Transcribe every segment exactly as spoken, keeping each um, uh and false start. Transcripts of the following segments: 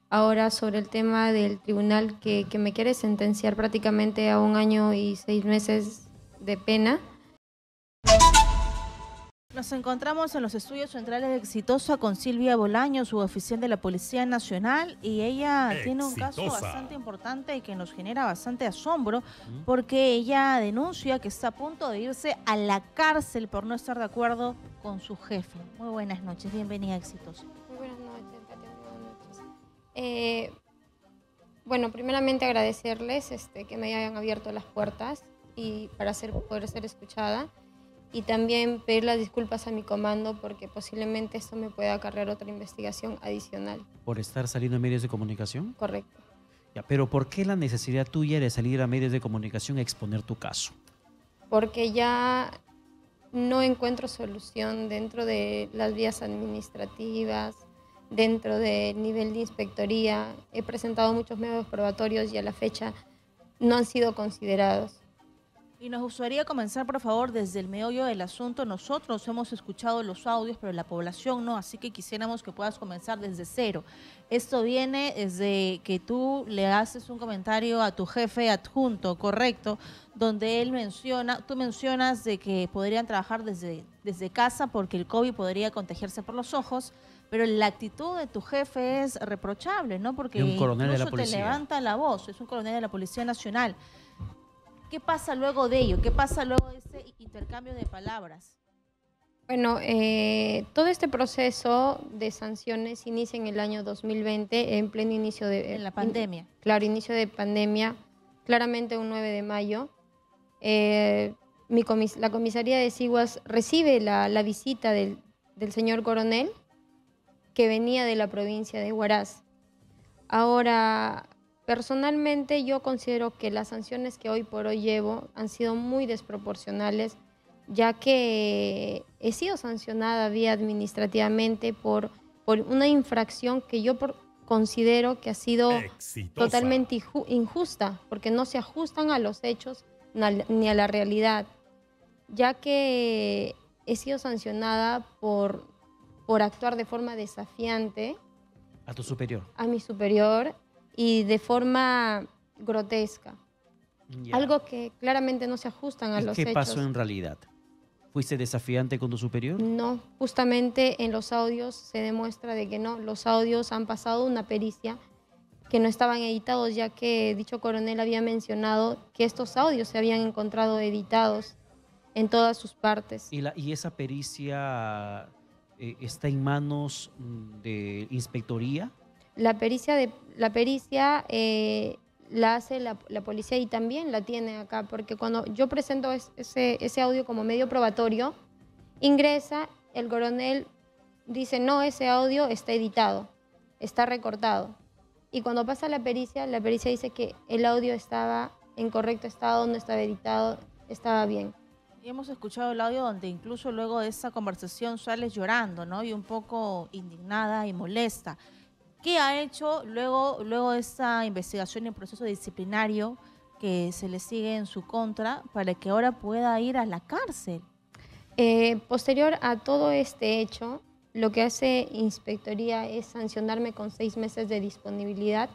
Ahora, sobre el tema del tribunal que, que me quiere sentenciar prácticamente a un año y seis meses de pena. Nos encontramos en los estudios centrales de Exitosa con Silvia Bolaño, suboficial de la Policía Nacional, y ella Exitosa. Tiene un caso bastante importante y que nos genera bastante asombro, porque ella denuncia que está a punto de irse a la cárcel por no estar de acuerdo con su jefe. Muy buenas noches, bienvenida a Exitosa. Muy buenas noches, Katia, muy buenas noches. Eh, bueno, primeramente agradecerles este, que me hayan abierto las puertas y para ser, poder ser escuchada. Y también pedir las disculpas a mi comando porque posiblemente esto me pueda acarrear otra investigación adicional. ¿Por estar saliendo en medios de comunicación? Correcto. Ya, pero ¿por qué la necesidad tuya de salir a medios de comunicación a exponer tu caso? Porque ya no encuentro solución dentro de las vías administrativas, dentro del nivel de inspectoría. He presentado muchos medios probatorios y a la fecha no han sido considerados. Y nos gustaría comenzar, por favor, desde el meollo del asunto. Nosotros hemos escuchado los audios, pero la población no, así que quisiéramos que puedas comenzar desde cero. Esto viene desde que tú le haces un comentario a tu jefe adjunto, correcto, donde él menciona, tú mencionas de que podrían trabajar desde, desde casa porque el COVID podría contagiarse por los ojos, pero la actitud de tu jefe es reprochable, ¿no? Porque un coronel de la incluso te policía. levanta la voz, es un coronel de la Policía Nacional. ¿Qué pasa luego de ello? ¿Qué pasa luego de ese intercambio de palabras? Bueno, eh, todo este proceso de sanciones inicia en el año dos mil veinte, en pleno inicio de... En la pandemia. In, claro, inicio de pandemia, claramente un nueve de mayo. Eh, mi comis la comisaría de Siguas recibe la, la visita del, del señor coronel que venía de la provincia de Huaraz. Ahora... Personalmente yo considero que las sanciones que hoy por hoy llevo han sido muy desproporcionales, ya que he sido sancionada vía administrativamente por, por una infracción que yo por, considero que ha sido Exitosa. Totalmente injusta, porque no se ajustan a los hechos ni a la realidad, ya que he sido sancionada por, por actuar de forma desafiante. ¿A tu superior? A mi superior. Y de forma grotesca. Yeah. Algo que claramente no se ajustan a los hechos. ¿Qué pasó en realidad? ¿Fuiste desafiante con tu superior? No, justamente en los audios se demuestra de que no. Los audios han pasado una pericia que no estaban editados, ya que dicho coronel había mencionado que estos audios se habían encontrado editados en todas sus partes. ¿Y, la, y esa pericia eh, está en manos de inspectoría? La pericia, de, la pericia eh, la hace la, la policía y también la tiene acá, porque cuando yo presento ese, ese audio como medio probatorio, ingresa, el coronel dice, no, ese audio está editado, está recortado. Y cuando pasa la pericia, la pericia dice que el audio estaba en correcto estado, no estaba editado, estaba bien. Y hemos escuchado el audio donde incluso luego de esa conversación sales llorando, ¿no? Y un poco indignada y molesta. ¿Qué ha hecho luego, luego de esta investigación en proceso disciplinario que se le sigue en su contra para que ahora pueda ir a la cárcel? Eh, posterior a todo este hecho, lo que hace Inspectoría es sancionarme con seis meses de disponibilidad,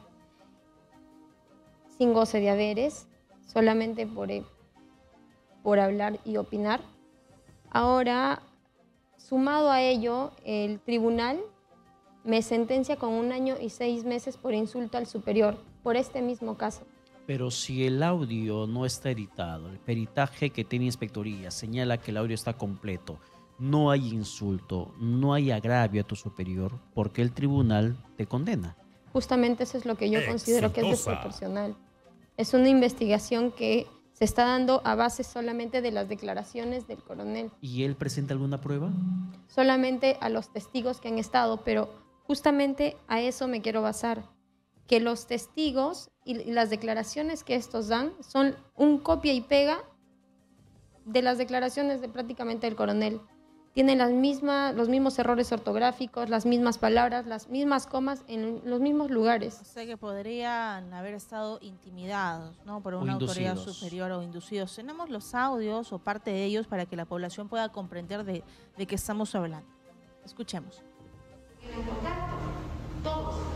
sin goce de haberes, solamente por, por hablar y opinar. Ahora, sumado a ello, el tribunal me sentencia con un año y seis meses por insulto al superior, por este mismo caso. Pero si el audio no está editado, el peritaje que tiene Inspectoría señala que el audio está completo, no hay insulto, no hay agravio a tu superior, ¿por qué el tribunal te condena? Justamente eso es lo que yo considero que es desproporcional. Es una investigación que se está dando a base solamente de las declaraciones del coronel. ¿Y él presenta alguna prueba? Solamente a los testigos que han estado, pero justamente a eso me quiero basar, que los testigos y las declaraciones que estos dan son un copia y pega de las declaraciones de prácticamente el coronel. Tienen las mismas, los mismos errores ortográficos, las mismas palabras, las mismas comas en los mismos lugares. O sea que podrían haber estado intimidados, ¿no? Por una autoridad superior o inducidos. Tenemos los audios o parte de ellos para que la población pueda comprender de, de qué estamos hablando. Escuchemos. En contacto, todos,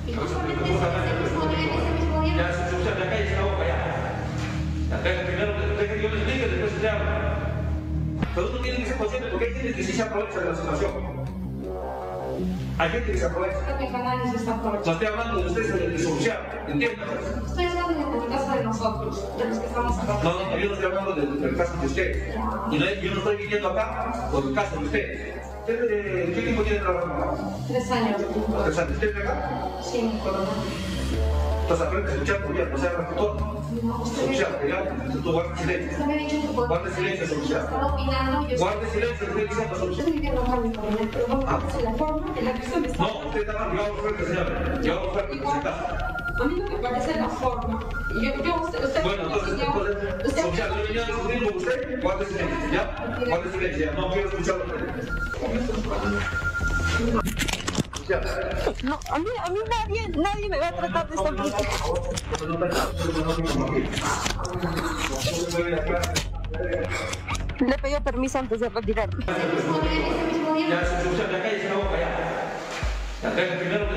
Y justamente ese mismo día, ese mismo día... Ya, se usa la calle, se la boca, ya. Acá primero, deja que yo le explique, después se habla. Pero uno tiene que ser consciente porque hay gente que sí se aprovecha de la situación. Hay gente que se aprovecha. Creo que nadie se está aprovechando. No estoy hablando de ustedes en el disociado, ¿entiendes? Estoy hablando de la casa de nosotros, de los que estamos acá. No, no, yo no estoy hablando del, del caso de ustedes. Y no, yo no estoy viniendo acá por el caso de ustedes. ¿Usted, eh, ¿Qué tiempo tiene trabajando acá? Tres años. ¿Tres años? ¿Usted de acá? Sí, mi coronel. Entonces aprende a escuchar, por ya, no sea refutor. Escuchar, ya, tú guarda silencio. Usted me ha dicho que puedo... Guarda silencio, escuchar. Estaba opinando y yo... Guarde silencio, usted dice la solución. Estoy viviendo mal, mi coronel, pero no me parece la forma en la que usted me está... No, usted está mal, llevamos fuerte, señor. Llevamos fuerte, por si acaso. A mí no me parece la forma. Y yo, yo, usted, usted... Bueno, entonces, entonces, usted... escuchar, yo venía a discutir con usted, guarde silencio, ¿ya? Guarde silencio, ya, no quiero escucharlo. No, a mí, a mí nadie, nadie me va a tratar de esta manera. Le pidió permiso antes de retirarme. Ya, se usa la calle, se la boca, ya. Acá primero...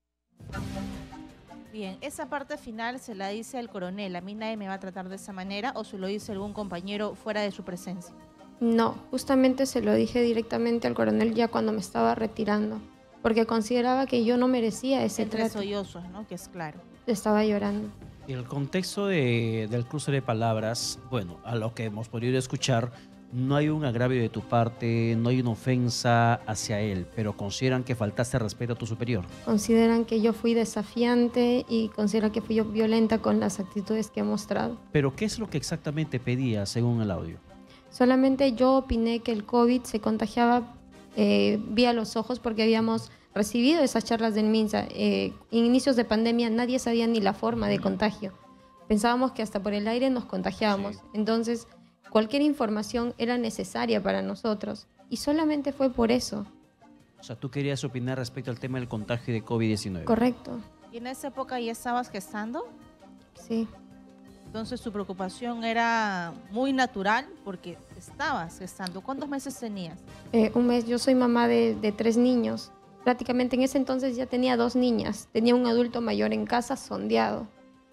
Bien, esa parte final se la dice el coronel. ¿A mí nadie me va a tratar de esa manera o se lo dice algún compañero fuera de su presencia? No, justamente se lo dije directamente al coronel ya cuando me estaba retirando, porque consideraba que yo no merecía ese Entre trato. sollozos, ¿no? Que es claro. Estaba llorando. Y el contexto de, del cruce de palabras, bueno, a lo que hemos podido escuchar, no hay un agravio de tu parte, no hay una ofensa hacia él, pero consideran que faltaste respeto a tu superior. Consideran que yo fui desafiante y consideran que fui yo violenta con las actitudes que he mostrado. Pero ¿qué es lo que exactamente pedía según el audio? Solamente yo opiné que el COVID se contagiaba eh, vía los ojos porque habíamos recibido esas charlas del MINSA. Eh, en inicios de pandemia nadie sabía ni la forma de contagio. Pensábamos que hasta por el aire nos contagiábamos. Sí. Entonces, cualquier información era necesaria para nosotros. Y solamente fue por eso. O sea, tú querías opinar respecto al tema del contagio de COVID diecinueve. Correcto. ¿Y en esa época ya estabas gestando? Sí. Entonces tu preocupación era muy natural porque estabas gestando. ¿Cuántos meses tenías? Eh, un mes. Yo soy mamá de, de tres niños. Prácticamente en ese entonces ya tenía dos niñas. Tenía un adulto mayor en casa sondeado.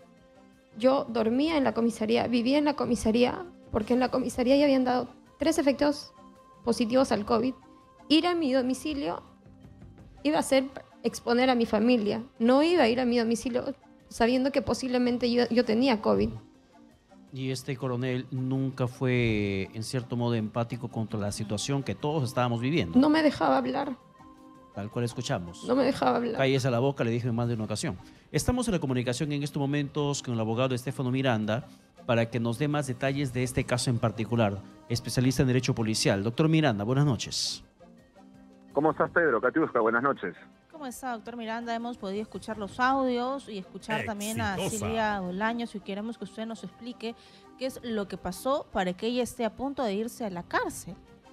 Yo dormía en la comisaría, vivía en la comisaría, porque en la comisaría ya habían dado tres efectos positivos al COVID. Ir a mi domicilio iba a ser exponer a mi familia. No iba a ir a mi domicilio sabiendo que posiblemente yo, yo tenía COVID. Y este coronel nunca fue, en cierto modo, empático contra la situación que todos estábamos viviendo. No me dejaba hablar. Tal cual escuchamos. No me dejaba hablar. Cállese la boca, le dije en más de una ocasión. Estamos en la comunicación en estos momentos con el abogado Estefano Miranda para que nos dé más detalles de este caso en particular, especialista en Derecho Policial. Doctor Miranda, buenas noches. ¿Cómo estás, Pedro? Katiuska, buenas noches. ¿Cómo está, doctor Miranda? Hemos podido escuchar los audios y escuchar Exitosa. también a Silvia Bolaños y queremos que usted nos explique qué es lo que pasó para que ella esté a punto de irse a la cárcel.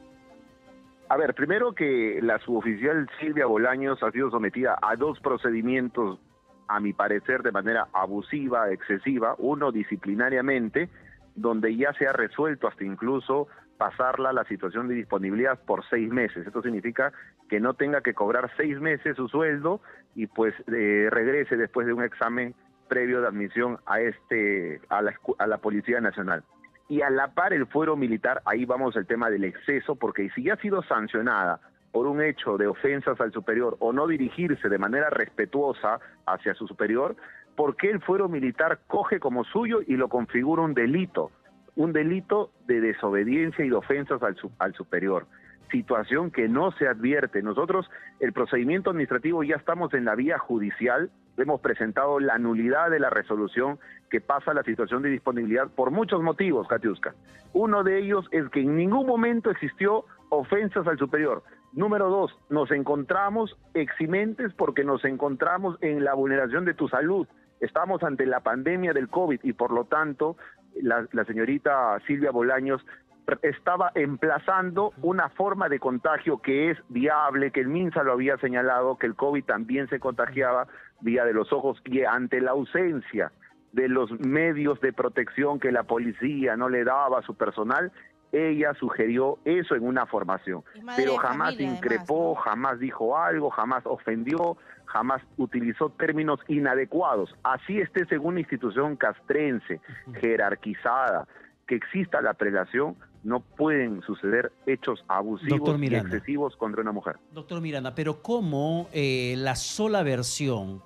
A ver, primero que la suboficial Silvia Bolaños ha sido sometida a dos procedimientos, a mi parecer, de manera abusiva, excesiva. Uno, disciplinariamente, donde ya se ha resuelto hasta incluso pasarla a la situación de disponibilidad por seis meses. Esto significa que no tenga que cobrar seis meses su sueldo y pues eh, regrese después de un examen previo de admisión a, este, a, la, a la Policía Nacional. Y a la par el fuero militar, ahí vamos al tema del exceso, porque si ya ha sido sancionada por un hecho de ofensas al superior o no dirigirse de manera respetuosa hacia su superior, ¿por qué el fuero militar coge como suyo y lo configura un delito? Un delito de desobediencia y de ofensas al, al superior. Situación que no se advierte. Nosotros, el procedimiento administrativo, ya estamos en la vía judicial, hemos presentado la nulidad de la resolución que pasa a la situación de disponibilidad por muchos motivos, Katiuska. Uno de ellos es que en ningún momento existió ofensas al superior. Número dos, nos encontramos eximentes porque nos encontramos en la vulneración de tu salud. Estamos ante la pandemia del COVID y por lo tanto la, la señorita Silvia Bolaños estaba emplazando una forma de contagio que es viable, que el MINSA lo había señalado, que el COVID también se contagiaba vía de los ojos, y ante la ausencia de los medios de protección que la policía no le daba a su personal, ella sugirió eso en una formación, pero jamás familia, increpó, además, ¿no? jamás dijo algo, jamás ofendió, jamás utilizó términos inadecuados. Así estés en una institución castrense, jerarquizada, que exista la prelación, no pueden suceder hechos abusivos y excesivos contra una mujer. Doctor Miranda, pero ¿cómo eh, la sola versión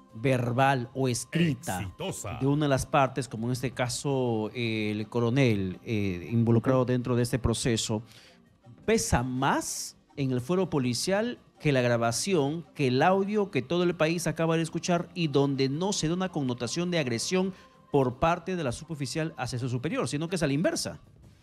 verbal o escrita Exitosa. de una de las partes, como en este caso eh, el coronel eh, involucrado dentro de este proceso, pesa más en el fuero policial que la grabación, que el audio que todo el país acaba de escuchar y donde no se da una connotación de agresión por parte de la suboficial hacia su superior, sino que es a la inversa?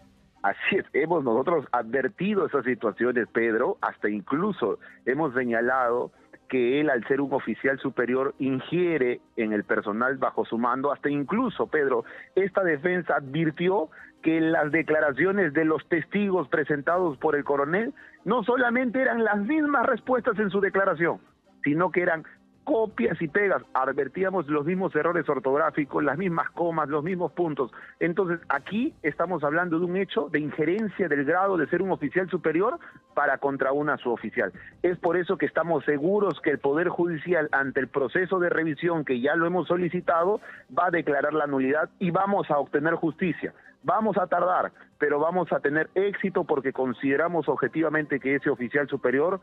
Así es, hemos nosotros advertido esas situaciones, Pedro, hasta incluso hemos señalado que él, al ser un oficial superior, ingiere en el personal bajo su mando, hasta incluso, Pedro, esta defensa advirtió que las declaraciones de los testigos presentados por el coronel no solamente eran las mismas respuestas en su declaración, sino que eran copias y pegas. Advertíamos los mismos errores ortográficos, las mismas comas, los mismos puntos. Entonces, aquí estamos hablando de un hecho de injerencia del grado de ser un oficial superior para contra una suboficial. Es por eso que estamos seguros que el Poder Judicial, ante el proceso de revisión que ya lo hemos solicitado, va a declarar la nulidad y vamos a obtener justicia. Vamos a tardar, pero vamos a tener éxito porque consideramos objetivamente que ese oficial superior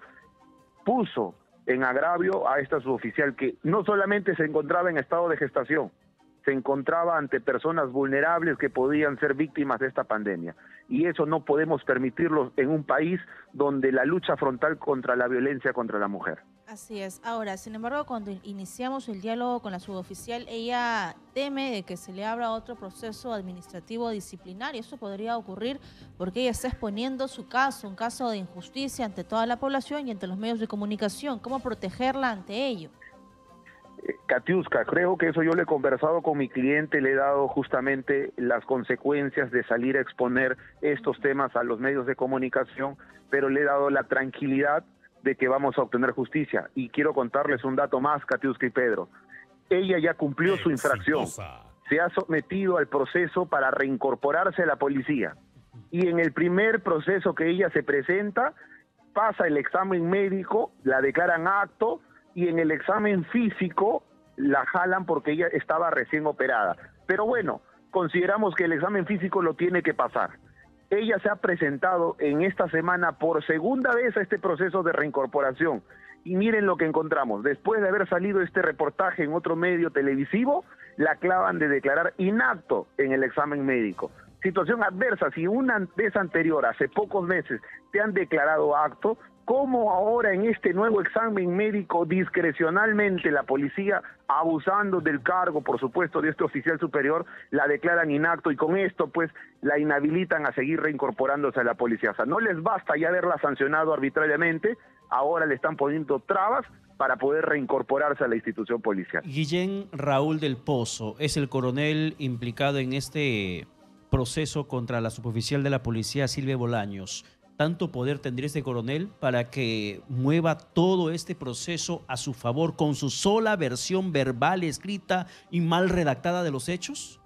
puso en agravio a esta suboficial que no solamente se encontraba en estado de gestación, se encontraba ante personas vulnerables que podían ser víctimas de esta pandemia. Y eso no podemos permitirlo en un país donde la lucha frontal contra la violencia contra la mujer. Así es. Ahora, sin embargo, cuando iniciamos el diálogo con la suboficial, ella teme de que se le abra otro proceso administrativo disciplinario. Eso podría ocurrir porque ella está exponiendo su caso, un caso de injusticia ante toda la población y ante los medios de comunicación. ¿Cómo protegerla ante ello? Katiuska, creo que eso yo le he conversado con mi cliente, le he dado justamente las consecuencias de salir a exponer estos temas a los medios de comunicación, pero le he dado la tranquilidad de que vamos a obtener justicia. Y quiero contarles un dato más, Katiuska y Pedro. Ella ya cumplió Exitosa. su infracción, se ha sometido al proceso para reincorporarse a la policía. Y en el primer proceso que ella se presenta, pasa el examen médico, la declaran apto, y en el examen físico la jalan porque ella estaba recién operada. Pero bueno, consideramos que el examen físico lo tiene que pasar. Ella se ha presentado en esta semana por segunda vez a este proceso de reincorporación. Y miren lo que encontramos. Después de haber salido este reportaje en otro medio televisivo, la acaban de declarar inapto en el examen médico. Situación adversa. Si una vez anterior, hace pocos meses, te han declarado apto, ¿cómo ahora en este nuevo examen médico discrecionalmente la policía, abusando del cargo, por supuesto, de este oficial superior, la declaran inapto y con esto pues la inhabilitan a seguir reincorporándose a la policía? O sea, no les basta ya haberla sancionado arbitrariamente, ahora le están poniendo trabas para poder reincorporarse a la institución policial. Guillén Raúl del Pozo es el coronel implicado en este proceso contra la suboficial de la policía Silvia Bolaños. ¿Tanto poder tendría este coronel para que mueva todo este proceso a su favor con su sola versión verbal, escrita y mal redactada de los hechos?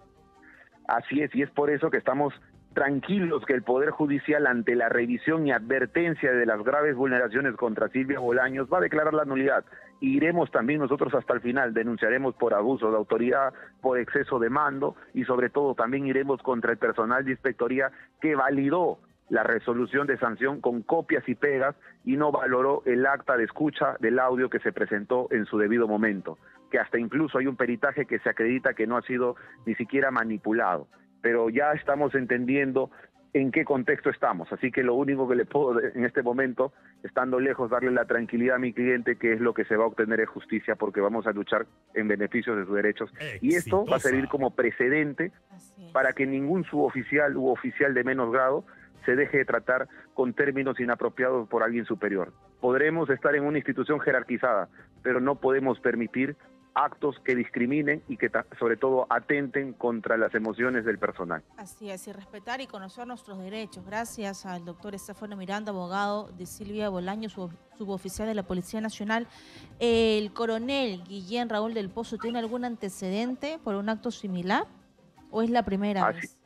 Así es, y es por eso que estamos tranquilos que el Poder Judicial, ante la revisión y advertencia de las graves vulneraciones contra Silvia Bolaños, va a declarar la nulidad. Y iremos también nosotros hasta el final, denunciaremos por abuso de autoridad, por exceso de mando y sobre todo también iremos contra el personal de inspectoría que validó la resolución de sanción con copias y pegas y no valoró el acta de escucha del audio que se presentó en su debido momento, que hasta incluso hay un peritaje que se acredita que no ha sido ni siquiera manipulado. Pero ya estamos entendiendo en qué contexto estamos, así que lo único que le puedo en este momento, estando lejos, darle la tranquilidad a mi cliente que es lo que se va a obtener es justicia, porque vamos a luchar en beneficio de sus derechos. Exitosa. Y esto va a servir como precedente para que ningún suboficial u oficial de menos grado se deje de tratar con términos inapropiados por alguien superior. Podremos estar en una institución jerarquizada, pero no podemos permitir actos que discriminen y que sobre todo atenten contra las emociones del personal. Así es, y respetar y conocer nuestros derechos. Gracias al doctor Estefano Miranda, abogado de Silvia Bolaños, sub suboficial de la Policía Nacional. ¿El coronel Guillén Raúl del Pozo tiene algún antecedente por un acto similar o es la primera Así vez?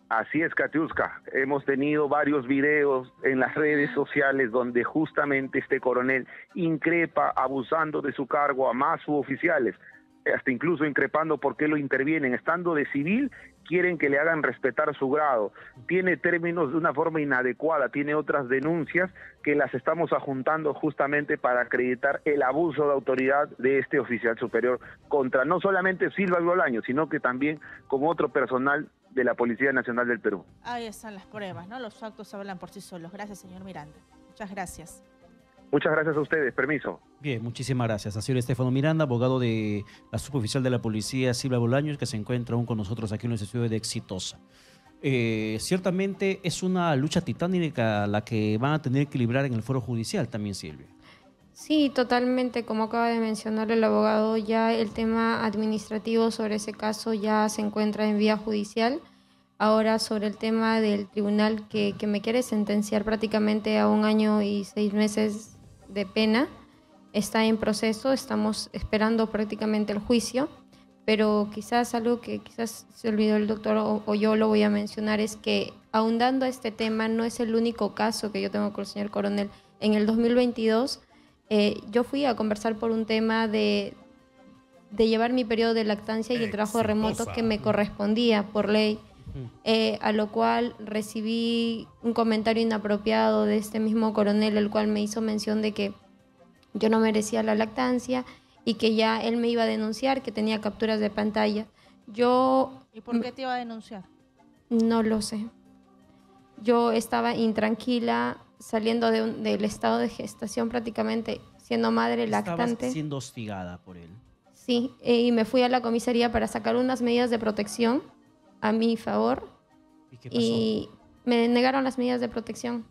Así es, Katiuska. Hemos tenido varios videos en las redes sociales donde justamente este coronel increpa, abusando de su cargo a más suboficiales, hasta incluso increpando por qué lo intervienen. Estando de civil, quieren que le hagan respetar su grado. Tiene términos de una forma inadecuada, tiene otras denuncias que las estamos ajuntando justamente para acreditar el abuso de autoridad de este oficial superior contra no solamente Silva Bolaños, sino que también con otro personal de la Policía Nacional del Perú. Ahí están las pruebas, ¿no? Los actos hablan por sí solos. Gracias, señor Miranda. Muchas gracias. Muchas gracias a ustedes. Permiso. Bien, muchísimas gracias. Ha sido Estefano Miranda, abogado de la suboficial de la policía Silva Bolaños, que se encuentra aún con nosotros aquí en el estudio de Exitosa. Eh, ciertamente es una lucha titánica la que van a tener que librar en el foro judicial también, Silvia. Sí, totalmente. Como acaba de mencionar el abogado, ya el tema administrativo sobre ese caso ya se encuentra en vía judicial. Ahora, sobre el tema del tribunal que, que me quiere sentenciar prácticamente a un año y seis meses de pena, está en proceso. Estamos esperando prácticamente el juicio, pero quizás algo que quizás se olvidó el doctor o, o yo lo voy a mencionar es que, ahondando a este tema, no es el único caso que yo tengo con el señor coronel. En el dos mil veintidós, Eh, yo fui a conversar por un tema de, de llevar mi periodo de lactancia y el trabajo remoto que me correspondía por ley, eh, a lo cual recibí un comentario inapropiado de este mismo coronel, el cual me hizo mención de que yo no merecía la lactancia y que ya él me iba a denunciar, que tenía capturas de pantalla. Yo... ¿Y por qué te iba a denunciar? No lo sé. Yo estaba intranquila, saliendo de un, del estado de gestación prácticamente, siendo madre lactante. Estabas siendo hostigada por él. Sí, eh, y me fui a la comisaría para sacar unas medidas de protección a mi favor. ¿Y qué pasó? Y me negaron las medidas de protección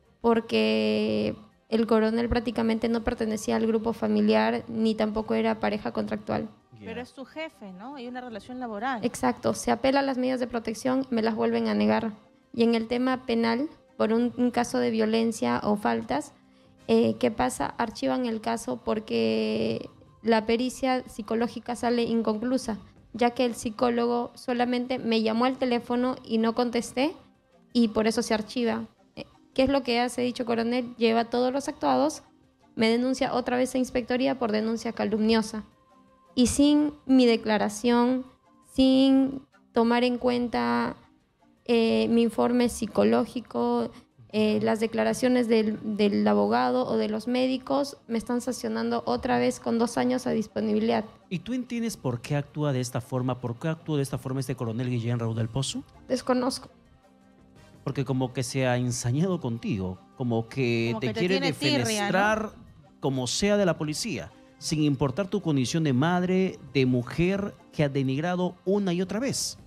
porque el coronel prácticamente no pertenecía al grupo familiar ni tampoco era pareja contractual. Yeah. Pero es tu jefe, ¿no? Hay una relación laboral. Exacto, se apela a las medidas de protección, me las vuelven a negar. Y en el tema penal, por un, un caso de violencia o faltas, eh, ¿qué pasa? Archivan el caso porque la pericia psicológica sale inconclusa, ya que el psicólogo solamente me llamó al teléfono y no contesté, y por eso se archiva. ¿Qué es lo que hace dicho coronel? Lleva todos los actuados, me denuncia otra vez a inspectoría por denuncia calumniosa. Y sin mi declaración, sin tomar en cuenta eh, mi informe psicológico, eh, las declaraciones del, del abogado o de los médicos, me están sancionando otra vez con dos años a disponibilidad. ¿Y tú entiendes por qué actúa de esta forma? ¿Por qué actúa de esta forma este coronel Guillén Raúl del Pozo? Desconozco. Porque como que se ha ensañado contigo, como que Como te que te quiere tiene tirria, defenestrar como sea de la policía, sin importar tu condición de madre, de mujer que ha denigrado una y otra vez.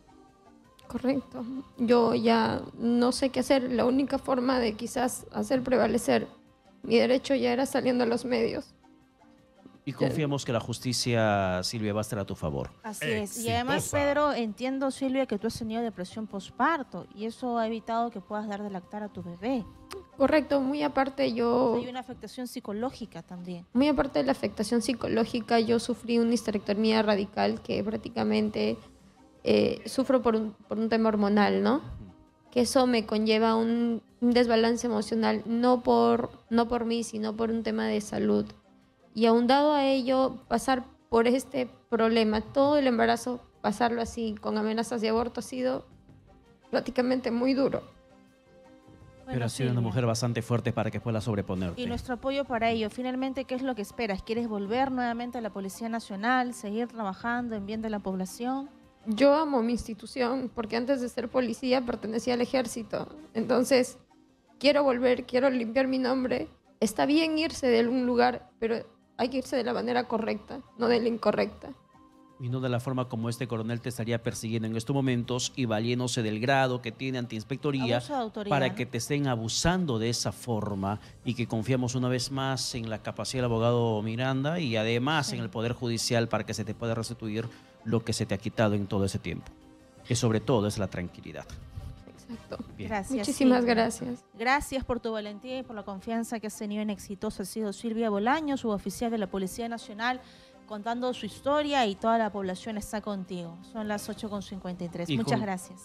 Correcto. Yo ya no sé qué hacer. La única forma de quizás hacer prevalecer mi derecho ya era saliendo a los medios. Y confiamos que la justicia, Silvia, va a estar a tu favor. Así es. Y además, Pedro, entiendo, Silvia, que tú has tenido depresión postparto y eso ha evitado que puedas dar de lactar a tu bebé. Correcto. Muy aparte yo... Hay una afectación psicológica también. Muy aparte de la afectación psicológica, yo sufrí una histerectomía radical que prácticamente eh, sufro por un, por un tema hormonal, ¿no? Que eso me conlleva un, un desbalance emocional, no por, no por mí, sino por un tema de salud. Y ahondado a ello, pasar por este problema, todo el embarazo, pasarlo así, con amenazas de aborto, ha sido prácticamente muy duro. Pero Bueno, has sido una Silvia, mujer bastante fuerte para que pueda sobreponerte. y nuestro apoyo para ello. Finalmente, ¿qué es lo que esperas? ¿Quieres volver nuevamente a la Policía Nacional, seguir trabajando en bien de la población? Yo amo mi institución porque antes de ser policía pertenecía al ejército. Entonces, quiero volver, quiero limpiar mi nombre. Está bien irse de algún lugar, pero hay que irse de la manera correcta, no de la incorrecta. Y no de la forma como este coronel te estaría persiguiendo en estos momentos y valiéndose del grado que tiene ante inspectoría Abuso de autoridad, para ¿no? que te estén abusando de esa forma, y que confiamos una vez más en la capacidad del abogado Miranda y además Sí. en el Poder Judicial para que se te pueda restituir lo que se te ha quitado en todo ese tiempo. Que sobre todo es la tranquilidad. Exacto. Bien. Gracias. Muchísimas Silvia. gracias. Gracias por tu valentía y por la confianza que has tenido en Exitosa. Ha sido Silvia Bolaños, suboficial de la Policía Nacional, contando su historia, y toda la población está contigo. Son las ocho con cincuenta y tres. Y Muchas con- gracias.